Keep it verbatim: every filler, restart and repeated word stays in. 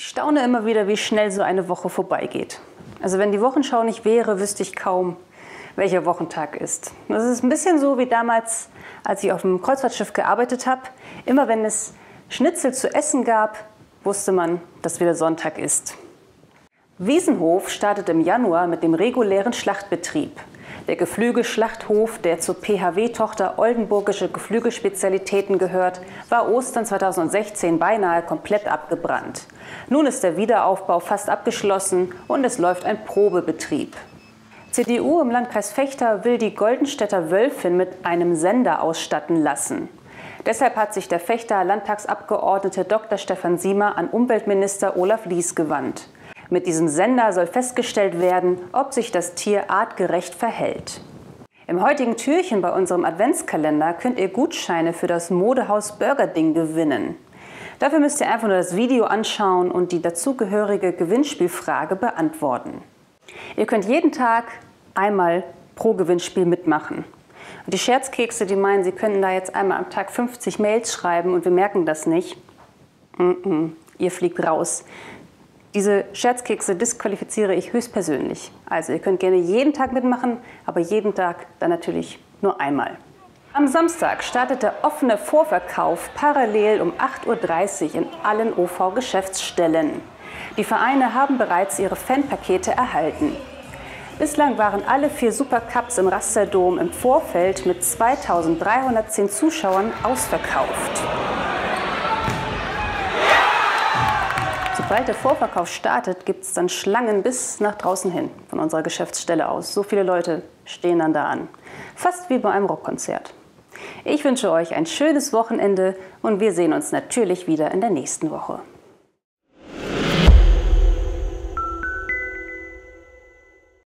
staune immer wieder, wie schnell so eine Woche vorbeigeht. Also wenn die Wochenschau nicht wäre, wüsste ich kaum, welcher Wochentag ist. Das ist ein bisschen so wie damals, als ich auf dem Kreuzfahrtschiff gearbeitet habe. Immer wenn es Schnitzel zu essen gab, wusste man, dass wieder Sonntag ist. Wiesenhof startet im Januar mit dem regulären Schlachtbetrieb. Der Geflügelschlachthof, der zur P H W-Tochter Oldenburgische Geflügelspezialitäten gehört, war Ostern zweitausendsechzehn beinahe komplett abgebrannt. Nun ist der Wiederaufbau fast abgeschlossen und es läuft ein Probebetrieb. C D U im Landkreis Vechta will die Goldenstädter Wölfin mit einem Sender ausstatten lassen. Deshalb hat sich der Vechtaer Landtagsabgeordnete Doktor Stefan Siemer an Umweltminister Olaf Lies gewandt. Mit diesem Sender soll festgestellt werden, ob sich das Tier artgerecht verhält. Im heutigen Türchen bei unserem Adventskalender könnt ihr Gutscheine für das Modehaus Burgerding gewinnen. Dafür müsst ihr einfach nur das Video anschauen und die dazugehörige Gewinnspielfrage beantworten. Ihr könnt jeden Tag einmal pro Gewinnspiel mitmachen. Und die Scherzkekse, die meinen, sie könnten da jetzt einmal am Tag fünfzig Mails schreiben und wir merken das nicht. Mm-mm, ihr fliegt raus. Diese Scherzkekse disqualifiziere ich höchstpersönlich. Also ihr könnt gerne jeden Tag mitmachen, aber jeden Tag dann natürlich nur einmal. Am Samstag startet der offene Vorverkauf parallel um acht Uhr dreißig in allen O V-Geschäftsstellen. Die Vereine haben bereits ihre Fanpakete erhalten. Bislang waren alle vier Supercups im Rasterdom im Vorfeld mit zweitausenddreihundertzehn Zuschauern ausverkauft. Sobald der Vorverkauf startet, gibt es dann Schlangen bis nach draußen hin von unserer Geschäftsstelle aus. So viele Leute stehen dann da an. Fast wie bei einem Rockkonzert. Ich wünsche euch ein schönes Wochenende und wir sehen uns natürlich wieder in der nächsten Woche.